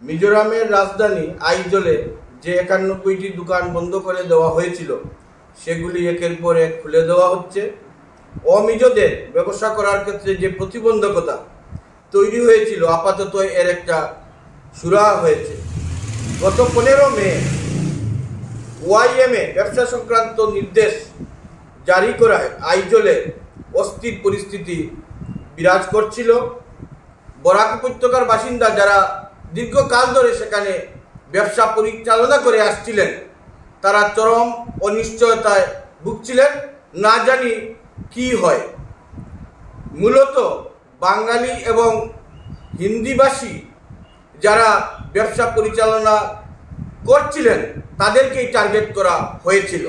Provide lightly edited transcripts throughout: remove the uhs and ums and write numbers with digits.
মিজোরামের রাজধানী আইজলে যে 91টি দোকান বন্ধ করে দেওয়া হয়েছিল সেগুলি একের পর এক খুলে দেওয়া হচ্ছে। অমিজোদের ব্যবসা করার ক্ষেত্রে যে প্রতিবন্ধকতা তৈরি হয়েছিল আপাতত এর একটা সুরাহা হয়েছে। গত 15 মে ওয়াইএমএ ব্যবসা সংক্রান্ত নির্দেশ জারি করায় আইজলে অস্থির পরিস্থিতি বিরাজ করছিল। বরাক উপত্যকার বাসিন্দা যারা দীর্ঘকাল ধরে সেখানে ব্যবসা পরিচালনা করে আসছিলেন তারা চরম অনিশ্চয়তায় ভুগছিলেন, না জানি কি হয়। মূলত বাঙালি এবং হিন্দিভাষী যারা ব্যবসা পরিচালনা করছিলেন তাদেরকেই টার্গেট করা হয়েছিল।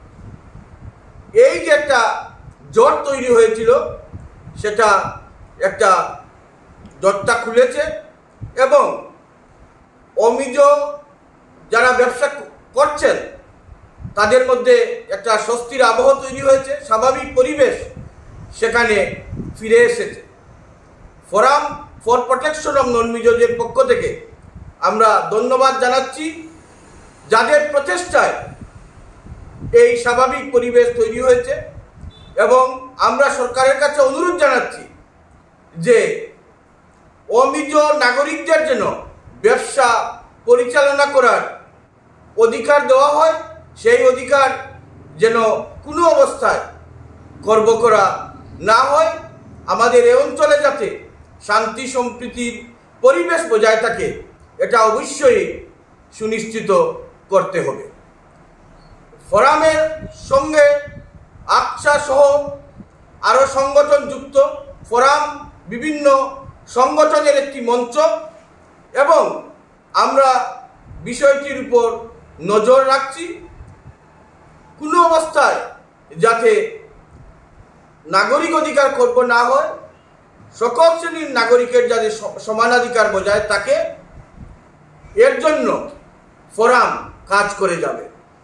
এই যে একটা জট তৈরি হয়েছিল সেটা একটা জটটা খুলেছে এবং অমিজো যারা ব্যবসা করছেন তাদের মধ্যে একটা স্বস্তির আবহ তৈরি হয়েছে, স্বাভাবিক পরিবেশ সেখানে ফিরে এসেছে। Forum for protection of non মিজোদের পক্ষ থেকে আমরা ধন্যবাদ জানাচ্ছি, যাদের প্রচেষ্টায় এই স্বাভাবিক পরিবেশ তৈরি হয়েছে, এবং আমরা সরকারের কাছে অনুরোধ জানাচ্ছি যে অমিজো নাগরিকদের যেন ব্যবসা পরিচালনা করার অধিকার দেওয়া হয়, সেই অধিকার যেন কোনো অবস্থায় খর্ব করা না হয়। আমাদের এই অঞ্চলে যাতে শান্তি সম্প্রীতির পরিবেশ বজায় থাকে এটা অবশ্যই সুনিশ্চিত করতে হবে। ফোরামের সঙ্গে আকসা সহ আরও সংগঠন যুক্ত। ফোরাম বিভিন্ন সংগঠনের একটি মঞ্চ এবং আমরা বিষয়টির উপর নজর রাখছি। কোনো অবস্থায় যাতে নাগরিক অধিকার খর্ব না হয়, সকল শ্রেণীর নাগরিকের যাতে সমানাধিকার বজায় থাকে, এর জন্য ফোরাম কাজ করে যাবে।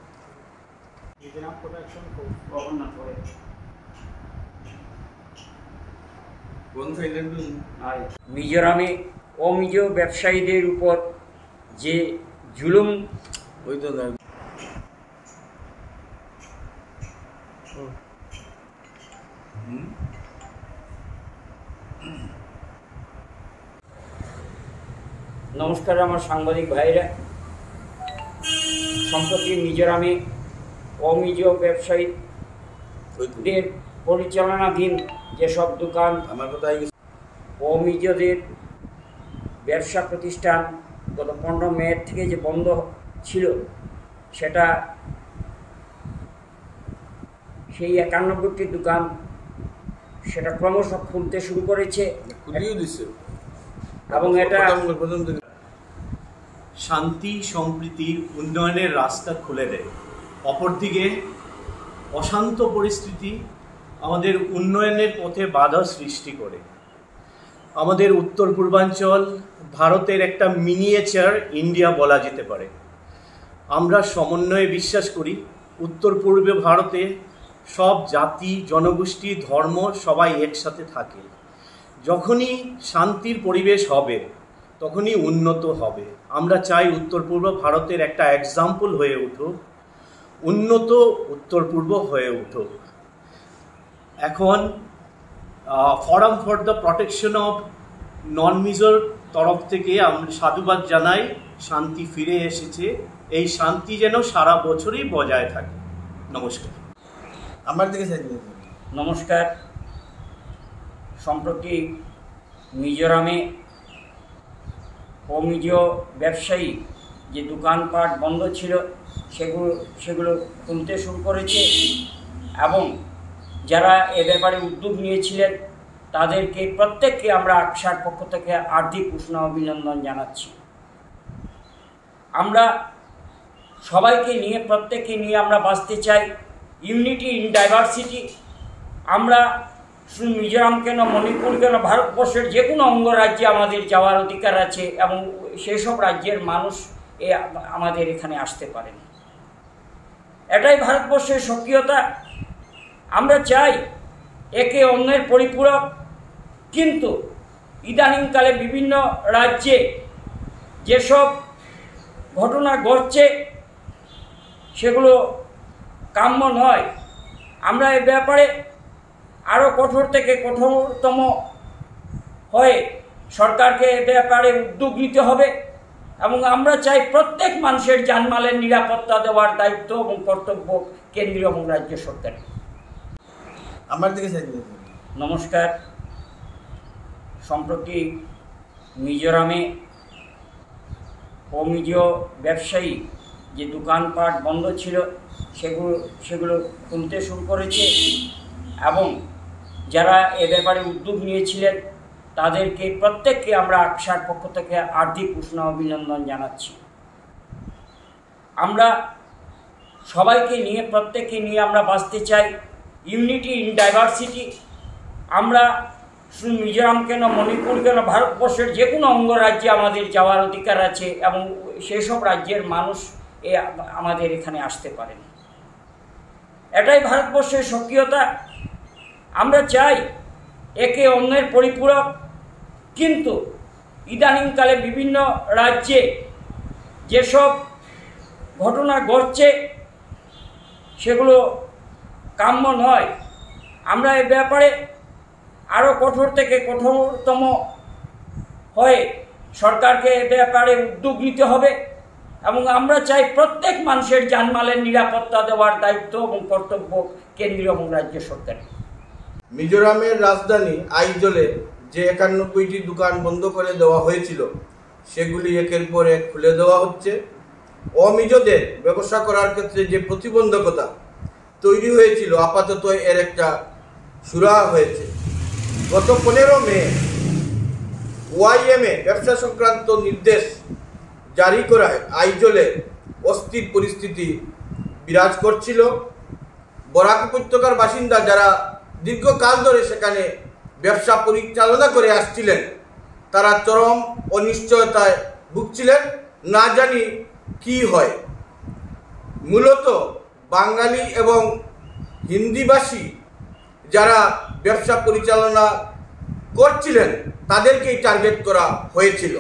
মিজোরামে অমিজো ব্যবসায়ীদের উপর যে জুলুম নমস্কার আমার সাংবাদিক ভাইরা, সম্প্রতি মিজোরামে অমিজো ব্যবসায়ীদের পরিচালনাধীন যেসব দোকান অমিজোদের ব্যবসা প্রতিষ্ঠান গত 15 মে থেকে যে বন্ধ ছিল সেটা সেই 91টি দোকান সেটা ক্রমশ খুলতে শুরু করেছে এবং এটা শান্তি সম্প্রীতির উন্নয়নের রাস্তা খুলে দেয়। অপরদিকে অশান্ত পরিস্থিতি আমাদের উন্নয়নের পথে বাধা সৃষ্টি করে। আমাদের উত্তর পূর্বাঞ্চল ভারতের একটা মিনিয়েচার ইন্ডিয়া বলা যেতে পারে। আমরা সমন্বয়ে বিশ্বাস করি। উত্তর পূর্বে ভারতে সব জাতি জনগোষ্ঠী ধর্ম সবাই একসাথে থাকে। যখনই শান্তির পরিবেশ হবে তখনই উন্নত হবে। আমরা চাই উত্তর পূর্ব ভারতের একটা এক্সাম্পল হয়ে উঠুক, উন্নত উত্তর পূর্ব হয়ে উঠুক। এখন forum for the protection of non মিজোর তরফ থেকে আমরা সাধুবাদ জানাই। শান্তি ফিরে এসেছে, এই শান্তি যেন সারা বছরই বজায় থাকে। নমস্কার। আমার দিকে নমস্কার। সম্প্রতি মিজোরামে অমিজো ব্যবসায়ী যে দোকানপাট বন্ধ ছিল সেগুলো খুলতে শুরু করেছে এবং যারা এ ব্যাপারে উদ্যোগ নিয়েছিলেন তাদেরকে প্রত্যেককে আমরা আকসার পক্ষ থেকে আর্থিক উষ্ণ অভিনন্দন জানাচ্ছি। আমরা সবাইকে নিয়ে প্রত্যেককে নিয়ে আমরা বাঁচতে চাই, ইউনিটি ইন ডাইভার্সিটি। আমরা শুধু মিজোরাম কেন, মণিপুর কেন, ভারতবর্ষের যে কোনো অঙ্গরাজ্যে আমাদের যাওয়ার অধিকার আছে এবং সেসব রাজ্যের মানুষ আমাদের এখানে আসতে পারেন। এটাই ভারতবর্ষের সক্রিয়তা। আমরা চাই একে অন্যের পরিপূরক, কিন্তু ইদানিংকালে বিভিন্ন রাজ্যে যেসব ঘটনা ঘটছে সেগুলো কাম্য নয়। আমরা এ ব্যাপারে আরও কঠোর থেকে কঠোরতম হয়ে সরকারকে এ ব্যাপারে উদ্যোগ নিতে হবে এবং আমরা চাই প্রত্যেক মানুষের জানমালের নিরাপত্তা দেওয়ার দায়িত্ব এবং কর্তব্য কেন্দ্রীয় এবং রাজ্য সরকারের। আমার দিকে নমস্কার। সম্প্রতি মিজোরামে অমিজ ব্যবসায়ী যে দোকানপাট বন্ধ ছিল সেগুলো খুলতে শুরু করেছে এবং যারা এ ব্যাপারে উদ্যোগ নিয়েছিলেন তাদেরকে প্রত্যেককে আমরা আকসার পক্ষ থেকে হার্দিক উষ্ণ অভিনন্দন জানাচ্ছি। আমরা সবাইকে নিয়ে প্রত্যেককে নিয়ে আমরা বাঁচতে চাই, ইউনিটি ইন ডাইভার্সিটি। আমরা শুধু মিজোরাম কেন, মণিপুর কেন, ভারতবর্ষের যে কোনো অঙ্গরাজ্যে আমাদের যাওয়ার অধিকার আছে এবং সেসব রাজ্যের মানুষ আমাদের এখানে আসতে পারেন। এটাই ভারতবর্ষের সক্রিয়তা। আমরা চাই একে অন্যের পরিপূরক, কিন্তু ইদানিংকালে বিভিন্ন রাজ্যে যেসব ঘটনা ঘটছে সেগুলো কাম্য নয়। আমরা এ ব্যাপারে আরও কঠোর থেকে কঠোরতম হয়ে সরকারকে এ ব্যাপারে উদ্যোগ নিতে হবে এবং আমরা চাই প্রত্যেক মানুষের জানমালের নিরাপত্তা দেওয়ার দায়িত্ব এবং কর্তব্য কেন্দ্রীয় এবং রাজ্য সরকারের। মিজোরামের রাজধানী আইজলে যে 91টি দোকান বন্ধ করে দেওয়া হয়েছিল সেগুলি একের পর এক খুলে দেওয়া হচ্ছে। অমিজদের ব্যবসা করার ক্ষেত্রে যে প্রতিবন্ধকতা তৈরি হয়েছিল আপাতত এর একটা সুরাহা হয়েছে। গত 15 মে ওয়াইএমএ ব্যবসা সংক্রান্ত নির্দেশ জারি করায় আইজলে অস্থির পরিস্থিতি বিরাজ করছিল। বরাক উপত্যকার বাসিন্দা যারা দীর্ঘকাল ধরে সেখানে ব্যবসা পরিচালনা করে আসছিলেন তারা চরম অনিশ্চয়তায় ভুগছিলেন, না জানি কি হয়। মূলত বাঙালি এবং হিন্দিভাষী যারা ব্যবসা পরিচালনা করছিলেন তাদেরকেই টার্গেট করা হয়েছিল।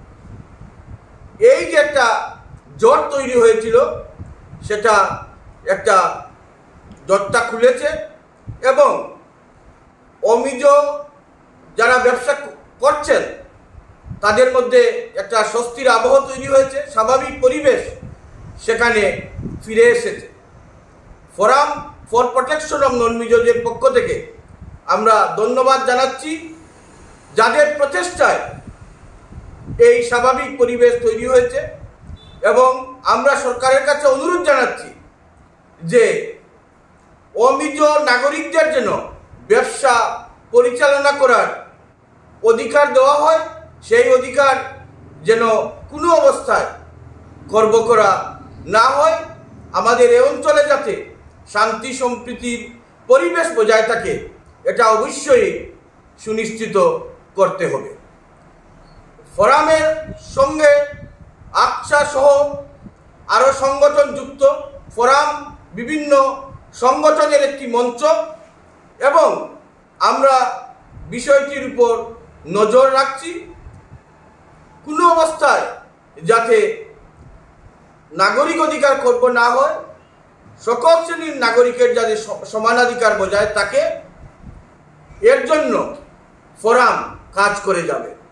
এই যে একটা জট তৈরি হয়েছিল সেটা একটা জটটা খুলেছে এবং অমিজ যারা ব্যবসা করছেন তাদের মধ্যে একটা স্বস্তির আবহ তৈরি হয়েছে, স্বাভাবিক পরিবেশ সেখানে ফিরে এসেছে। Forum for protection of non মিজোদের পক্ষ থেকে আমরা ধন্যবাদ জানাচ্ছি, যাদের প্রচেষ্টায় এই স্বাভাবিক পরিবেশ তৈরি হয়েছে এবং আমরা সরকারের কাছে অনুরোধ জানাচ্ছি যে অমিজ নাগরিকদের যেন ব্যবসা পরিচালনা করার অধিকার দেওয়া হয়, সেই অধিকার যেন কোনো অবস্থায় খর্ব করা না হয়। আমাদের এই অঞ্চলে যাতে শান্তি সম্প্রীতির পরিবেশ বজায় থাকে এটা অবশ্যই সুনিশ্চিত করতে হবে। ফোরামের সঙ্গে আকসা সহ আরও সংগঠন যুক্ত। ফোরাম বিভিন্ন সংগঠনের একটি মঞ্চ এবং আমরা বিষয়টির উপর নজর রাখছি কোনো অবস্থায় যাতে নাগরিক অধিকার খর্ব না হয়, সকল শ্রেণীর নাগরিকের যাতে সমানাধিকার বজায় থাকে এর জন্য ফোরাম কাজ করে যাবে।